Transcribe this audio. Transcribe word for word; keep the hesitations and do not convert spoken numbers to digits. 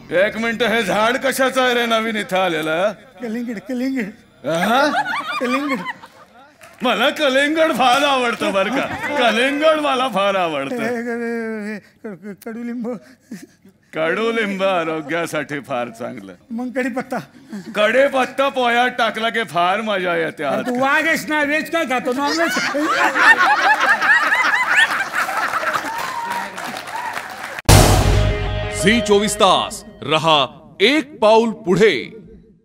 एक मिनिट, हे झाड कशाचं आहे रे नवीन इथं आलेलं? कलिंगड कलिंगड कलिंगड. मला कलिंगड फार आवडतं बर का. कलिंगड मला फार आवडतं. कडुलिंब. कडुलिंब आरोग्यासाठी फार चांगलं. मग कढीपत्ता. कढीपत्ता पोह्यात टाकला की फार मजा येते. तू वाघ आहेस ना, व्हेज काय खातो? नॉनव्हेज. झी चोवीस तास रहा एक पाऊल पुढे.